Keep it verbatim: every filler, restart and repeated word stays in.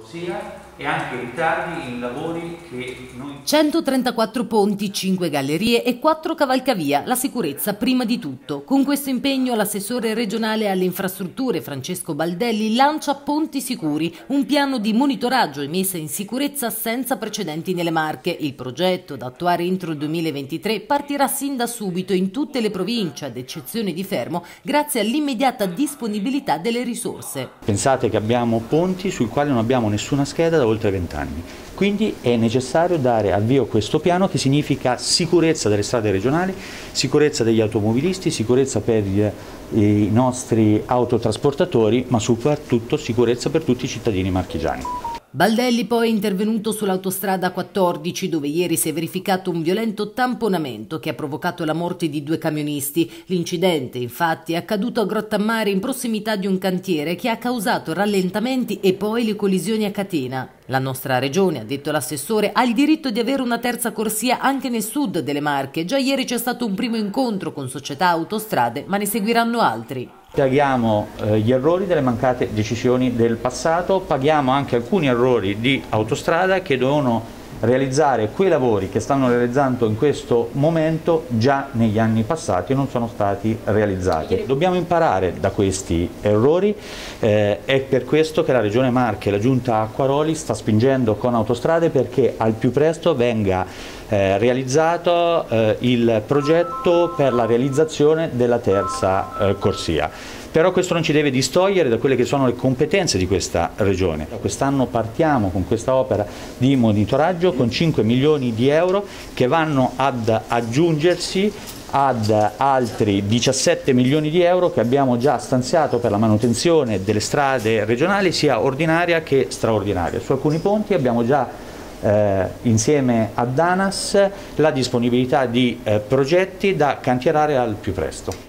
corsia e anche ritardi in lavori che noi... centotrentaquattro ponti, cinque gallerie e quattro cavalcavia, la sicurezza prima di tutto. Con questo impegno l'assessore regionale alle infrastrutture Francesco Baldelli lancia Ponti Sicuri, un piano di monitoraggio e messa in sicurezza senza precedenti nelle Marche. Il progetto, da attuare entro il duemilaventitré, partirà sin da subito in tutte le province, ad eccezione di Fermo, grazie all'immediata disponibilità delle risorse. Pensate che abbiamo ponti sui quali non abbiamo nessuna scheda da oltre vent'anni, quindi è necessario dare avvio a questo piano, che significa sicurezza delle strade regionali, sicurezza degli automobilisti, sicurezza per gli, i nostri autotrasportatori, ma soprattutto sicurezza per tutti i cittadini marchigiani. Baldelli poi è intervenuto sull'autostrada quattordici, dove ieri si è verificato un violento tamponamento che ha provocato la morte di due camionisti. L'incidente, infatti, è accaduto a Grottammare in prossimità di un cantiere che ha causato rallentamenti e poi le collisioni a catena. La nostra regione, ha detto l'assessore, ha il diritto di avere una terza corsia anche nel sud delle Marche. Già ieri c'è stato un primo incontro con società autostrade, ma ne seguiranno altri. Paghiamo eh, gli errori delle mancate decisioni del passato, paghiamo anche alcuni errori di autostrada che dovevano realizzare quei lavori che stanno realizzando in questo momento già negli anni passati e non sono stati realizzati. Dobbiamo imparare da questi errori, eh, è per questo che la Regione Marche e la Giunta Acquaroli sta spingendo con Autostrade perché al più presto venga eh, realizzato eh, il progetto per la realizzazione della terza eh, corsia. Però questo non ci deve distogliere da quelle che sono le competenze di questa regione. Quest'anno partiamo con questa opera di monitoraggio con cinque milioni di euro che vanno ad aggiungersi ad altri diciassette milioni di euro che abbiamo già stanziato per la manutenzione delle strade regionali, sia ordinaria che straordinaria. Su alcuni ponti abbiamo già eh, insieme ad ANAS la disponibilità di eh, progetti da cantierare al più presto.